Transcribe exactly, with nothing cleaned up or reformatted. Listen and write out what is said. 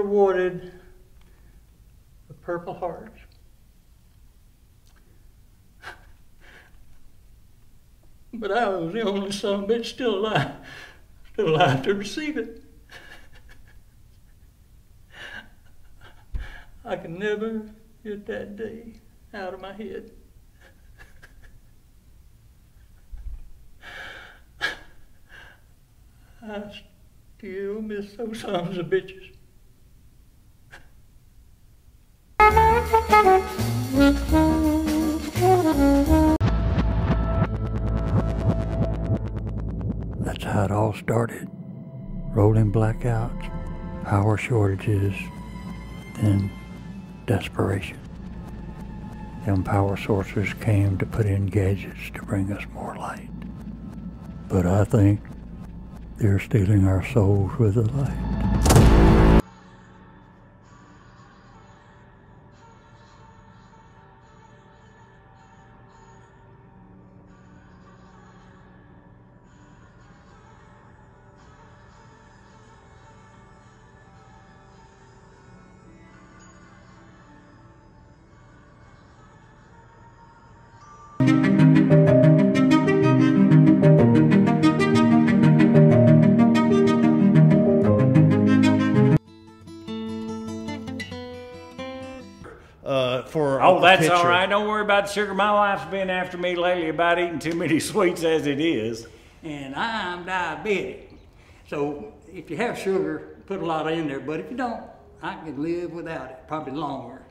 awarded the Purple Heart. But I was the only son of a bitch still alive, still alive to receive it. I can never get that day out of my head. I still miss those sons of bitches. That's how it all started. Rolling blackouts, power shortages, then desperation. Them power sources came to put in gadgets to bring us more light. But I think they're stealing our souls with the light. Uh, for oh, that's picture. all right. Don't worry about the sugar. My wife's been after me lately about eating too many sweets as it is. And I'm diabetic. So if you have sugar, put a lot in there. But if you don't, I can live without it, probably longer.